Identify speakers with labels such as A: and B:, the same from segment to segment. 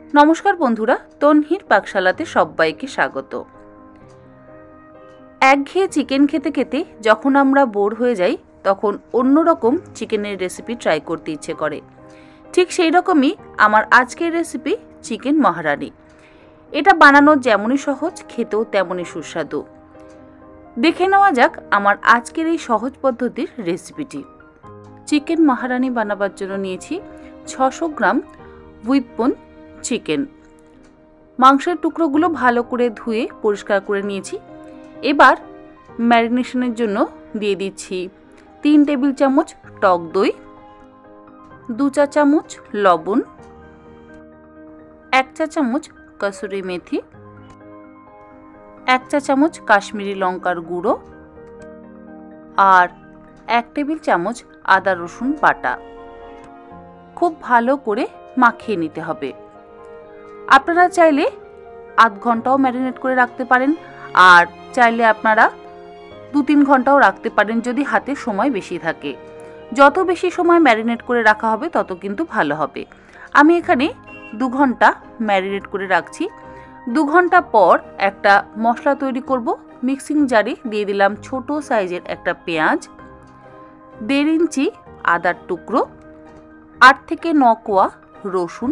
A: নমস্কার বন্ধুরা, তন্হির পাকশালাতে সবাইকে স্বাগত। একঘেয়ে চিকেন খেতে খেতে যখন আমরা বোর হয়ে যাই তখন অন্যরকম চিকেনের রেসিপি ট্রাই করতে ইচ্ছে করে। ঠিক সেই রকমই আমার আজকের রেসিপি চিকেন মহারানি। এটা বানানো যেমনই সহজ, খেতেও তেমনই সুস্বাদু। দেখে নেওয়া যাক আমার আজকের এই সহজ পদ্ধতির রেসিপিটি। চিকেন মহারানি বানাবার জন্য নিয়েছি 600 গ্রাম উইথ বোন চিকেন। মাংসের টুকরোগুলো ভালো করে ধুয়ে পরিষ্কার করে নিয়েছি। এবার ম্যারিনেশনের জন্য দিয়ে দিচ্ছি 3 টেবিল চামচ টক দই, 2 চা চামচ লবণ, 1 চা চামচ কসুরি মেথি, 1 চা চামচ কাশ্মীরি লঙ্কার গুঁড়ো আর 1 টেবিল চামচ আদা রসুন বাটা। খুব ভালো করে মাখিয়ে নিতে হবে। আপনারা চাইলে আধ ঘন্টাও ম্যারিনেট করে রাখতে পারেন, আর চাইলে আপনারা 2-3 ঘন্টাও রাখতে পারেন যদি হাতে সময় বেশি থাকে। যত বেশি সময় ম্যারিনেট করে রাখা হবে তত কিন্তু ভালো হবে। আমি এখানে 2 ঘন্টা ম্যারিনেট করে রাখছি। 2 ঘন্টা পর একটা মশলা তৈরি করব। মিক্সিং জারে দিয়ে দিলাম ছোট সাইজের একটা পেঁয়াজ, 1.5 ইঞ্চি আদার টুকরো, 8 থেকে 9 কোয়া রসুন,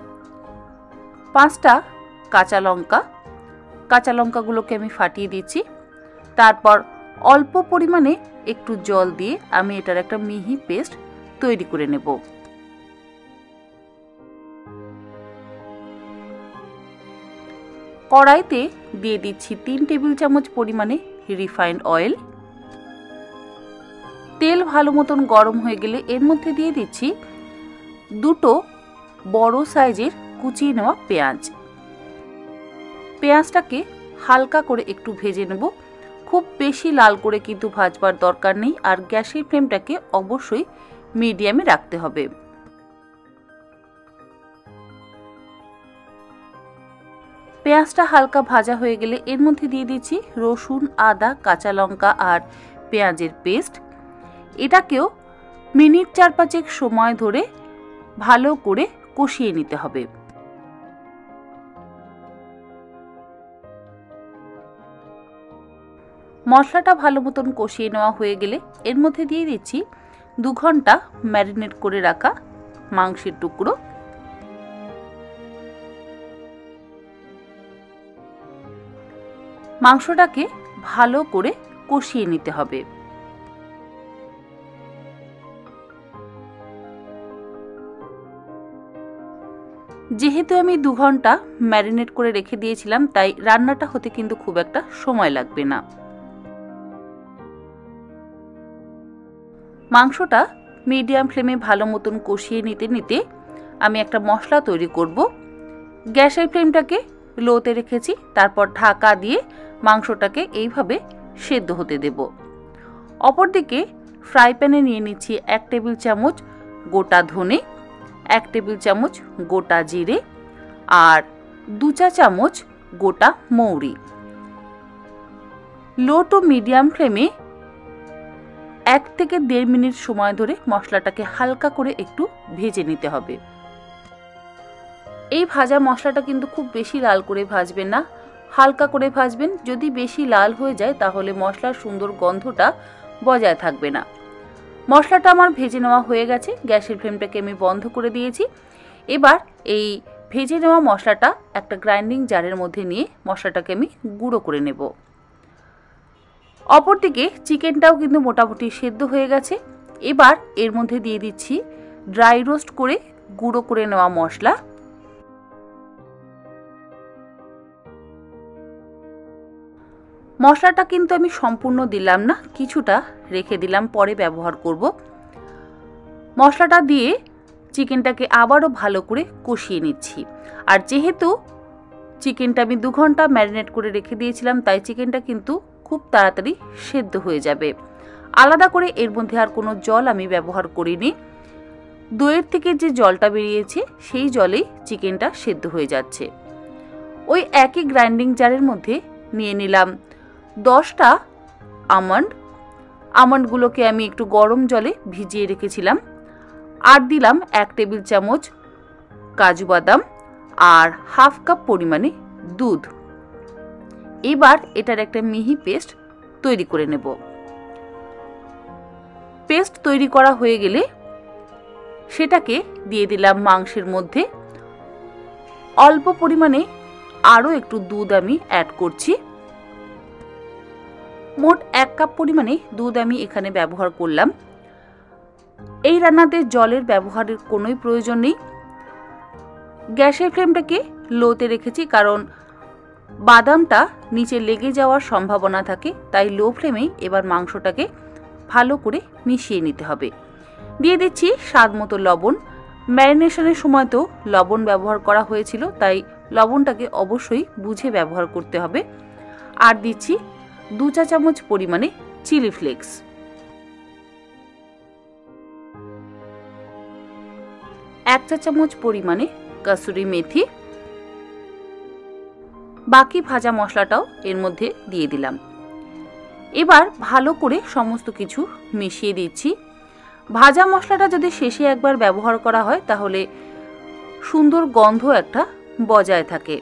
A: 5টা কাঁচা লঙ্কা। কাঁচা লঙ্কাগুলোকে আমি ফাটিয়ে দিচ্ছি। তারপর অল্প পরিমাণে একটু জল দিয়ে আমি এটার একটা মিহি পেস্ট তৈরি করে নেব। কড়াইতে দিয়ে দিচ্ছি 3 টেবিল চামচ পরিমাণে রিফাইন্ড অয়েল। তেল ভালো মতন গরম হয়ে গেলে এর মধ্যে দিয়ে দিচ্ছি 2টো বড় সাইজের কুচিয়ে নেওয়া পেঁয়াজ। পেঁয়াজটাকে হালকা করে একটু ভেজে নেব। খুব বেশি লাল করে কিন্তু ভাজবার দরকার নেই, আর গ্যাসের ফ্লেমটাকে অবশ্যই মিডিয়ামে রাখতে হবে। পেঁয়াজটা হালকা ভাজা হয়ে গেলে এর মধ্যে দিয়ে দিচ্ছি রসুন, আদা, কাঁচা লঙ্কা আর পেঁয়াজের পেস্ট। এটাকেও মিনিট 4-5 সময় ধরে ভালো করে কষিয়ে নিতে হবে। মশলাটা ভালো মতন কষিয়ে নেওয়া হয়ে গেলে এর মধ্যে দিয়ে দিচ্ছি 2 ঘন্টা ম্যারিনেট করে রাখা মাংসের টুকরো। মাংসটাকে ভালো করে কষিয়ে নিতে হবে। যেহেতু আমি 2 ঘন্টা ম্যারিনেট করে রেখে দিয়েছিলাম, তাই রান্নাটা হতে কিন্তু খুব একটা সময় লাগবে না। মাংসটা মিডিয়াম ফ্লেমে ভালো মতন কষিয়ে নিতে নিতে আমি একটা মশলা তৈরি করব। গ্যাসের ফ্লেমটাকে লোতে রেখেছি। তারপর ঢাকা দিয়ে মাংসটাকে এইভাবে সেদ্ধ হতে দেব। অপরদিকে ফ্রাই প্যানে নিয়ে নিচ্ছি 1 টেবিল চামচ গোটা ধনে, 1 টেবিল চামচ গোটা জিরে আর 2 চা চামচ গোটা মৌরি। লো টু মিডিয়াম ফ্লেমে 1 থেকে 1.5 মিনিট সময় ধরে মশলাটাকে হালকা করে একটু ভেজে নিতে হবে। এই ভাজা মশলাটা কিন্তু খুব বেশি লাল করে ভাজবেন না, হালকা করে ভাজবেন। যদি বেশি লাল হয়ে যায় তাহলে মশলার সুন্দর গন্ধটা বজায় থাকবে না। মশলাটা আমার ভেজে নেওয়া হয়ে গেছে। গ্যাসের ফ্লেমটাকে আমি বন্ধ করে দিয়েছি। এবার এই ভেজে নেওয়া মশলাটা একটা গ্রাইন্ডিং জারের মধ্যে নিয়ে মশলাটাকে আমি গুঁড়ো করে নেব। অপরদিকে চিকেনটাও কিন্তু মোটামুটি সেদ্ধ হয়ে গেছে। এবার এর মধ্যে দিয়ে দিচ্ছি ড্রাই রোস্ট করে গুঁড়ো করে নেওয়া মশলা। মশলাটা কিন্তু আমি সম্পূর্ণ দিলাম না, কিছুটা রেখে দিলাম, পরে ব্যবহার করব। মশলাটা দিয়ে চিকেনটাকে আবারও ভালো করে কষিয়ে নিচ্ছি। আর যেহেতু চিকেনটা আমি 2 ঘন্টা ম্যারিনেট করে রেখে দিয়েছিলাম, তাই চিকেনটা কিন্তু খুব তাড়াতাড়ি সেদ্ধ হয়ে যাবে। আলাদা করে এর মধ্যে আর কোনো জল আমি ব্যবহার করিনি। দইয়ের থেকে যে জলটা বেরিয়েছে সেই জলেই চিকেনটা সেদ্ধ হয়ে যাচ্ছে। ওই একই গ্রাইন্ডিং জারের মধ্যে নিয়ে নিলাম 10টা আমন্ড। আমন্ডগুলোকে আমি একটু গরম জলে ভিজিয়ে রেখেছিলাম। আর দিলাম 1 টেবিল চামচ কাজু বাদাম আর হাফ কাপ পরিমাণে দুধ। এবার এটার একটা মিহি পেস্ট তৈরি করে নেব। পেস্ট তৈরি করা হয়ে গেলে সেটাকে দিয়ে দিলাম মাংসের মধ্যে। অল্প পরিমাণে আরও একটু দুধ আমি অ্যাড করছি। মোট 1 কাপ পরিমাণে দুধ আমি এখানে ব্যবহার করলাম। এই রান্নাতে জলের ব্যবহারের কোনোই প্রয়োজন নেই। গ্যাসের ফ্লেমটাকে লোতে রেখেছি, কারণ বাদামটা নিচে লেগে যাওয়ার সম্ভাবনা থাকে, তাই লো ফ্লেমেই এবার মাংসটাকে ভালো করে মিশিয়ে নিতে হবে। দিয়ে দিচ্ছি স্বাদ মতো লবণ। ম্যারিনেশনের সময় তো লবণ ব্যবহার করা হয়েছিল, তাই লবণটাকে অবশ্যই বুঝে ব্যবহার করতে হবে। আর দিচ্ছি 2 চা চামচ পরিমাণে চিলি ফ্লেক্স। এক চা চামচ পরিমাণে কাসুরি মেথি। বাকি ভাজা মশলাটাও এর মধ্যে দিয়ে দিলাম। এবার ভালো করে সমস্ত কিছু মিশিয়ে দিচ্ছি। ভাজা মশলাটা যদি শেষে একবার ব্যবহার করা হয় তাহলে সুন্দর গন্ধ একটা বজায় থাকে।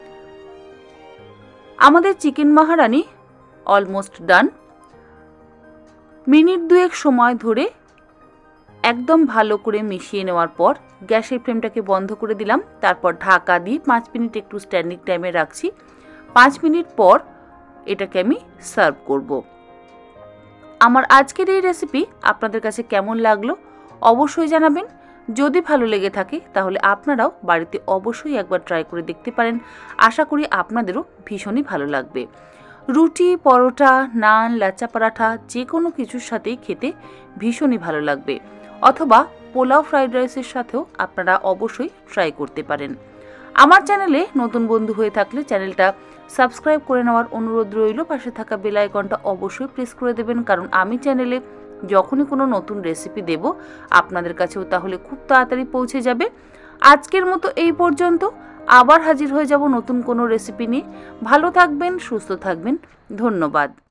A: আমাদের chicken Maharani almost done. Minute 2 সময় ধরে একদম ভালো করে মিশিয়ে নেওয়ার পর গ্যাসের ফ্লেমটাকে বন্ধ করে দিলাম। তারপর ঢাকা দিয়ে 5 মিনিট একটু স্ট্যান্ডিং টাইমে রাখছি। 5 মিনিট পর এটাকে আমি সার্ভ করব। আমার আজকের এই রেসিপি আপনাদের কাছে কেমন লাগলো অবশ্যই জানাবেন। যদি ভালো লেগে থাকে তাহলে আপনারাও বাড়িতে অবশ্যই একবার ট্রাই করে দেখতে পারেন। আশা করি আপনাদেরও ভীষণই ভালো লাগবে। রুটি, পরোটা, নান, লাচ্চা পরাঠা যে কোনো কিছুর সাথেই খেতে ভীষণই ভালো লাগবে, অথবা পোলাও ফ্রাইড রাইসের সাথেও আপনারা অবশ্যই ট্রাই করতে পারেন। আমার চ্যানেলে নতুন বন্ধু হয়ে থাকলে চ্যানেলটা সাবস্ক্রাইব করে নেওয়ার অনুরোধ রইল। পাশে থাকা বেল আইকনটা অবশ্যই প্রেস করে দেবেন, কারণ আমি চ্যানেলে যখনই কোনো নতুন রেসিপি দেব আপনাদের কাছেও তাহলে খুব তাড়াতাড়ি পৌঁছে যাবে। আজকের মতো এই পর্যন্ত। আবার হাজির হয়ে যাব নতুন কোনো রেসিপি নিয়ে। ভালো থাকবেন, সুস্থ থাকবেন। ধন্যবাদ।